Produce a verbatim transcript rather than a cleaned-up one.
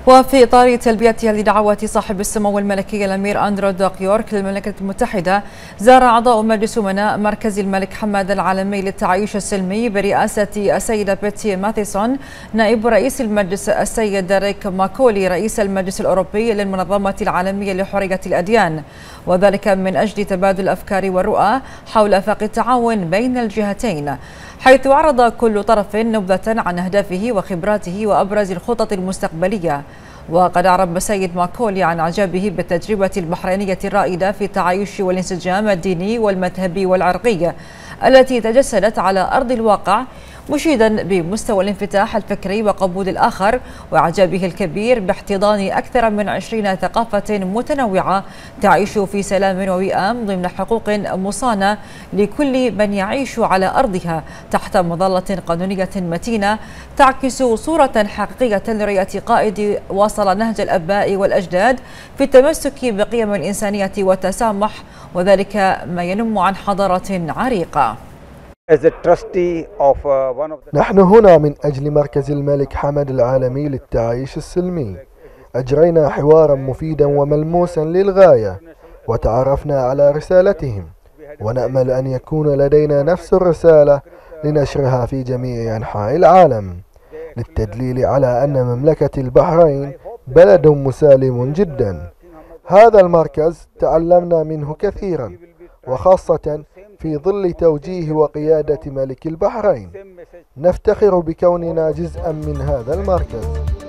وفي إطار تلبيتها لدعوات صاحب السمو الملكي الأمير أندرو دوك يورك للمملكة المتحدة، زار أعضاء مجلس أمناء مركز الملك حماد العالمي للتعايش السلمي برئاسة السيدة بيتي ماثيسون نائب رئيس المجلس السيد ديريك ماكولي رئيس المجلس الأوروبي للمنظمة العالمية لحرية الأديان، وذلك من أجل تبادل الأفكار والرؤى حول آفاق التعاون بين الجهتين، حيث عرض كل طرف نبذة عن أهدافه وخبراته وأبرز الخطط المستقبلية. وقد أعرب السيد ماكولي عن إعجابه بالتجربة البحرينية الرائدة في التعايش والانسجام الديني والمذهبي والعرقي التي تجسدت على أرض الواقع، مشيدا بمستوى الانفتاح الفكري وقبول الآخر، وإعجابه الكبير باحتضان أكثر من عشرين ثقافة متنوعة تعيش في سلام ووئام ضمن حقوق مصانة لكل من يعيش على أرضها تحت مظلة قانونية متينة تعكس صورة حقيقية لرؤية قائد واصل نهج الآباء والأجداد في التمسك بقيم الإنسانية والتسامح، وذلك ما ينم عن حضارة عريقة. نحن هنا من أجل مركز الملك حمد العالمي للتعايش السلمي. أجرينا حوارا مفيدا وملموسا للغاية وتعرفنا على رسالتهم، ونأمل أن يكون لدينا نفس الرسالة لنشرها في جميع أنحاء العالم، للتدليل على أن مملكة البحرين بلد مسالم جدا. هذا المركز تعلمنا منه كثيرا، وخاصة في ظل توجيه وقيادة ملك البحرين. نفتخر بكوننا جزءا من هذا المركز.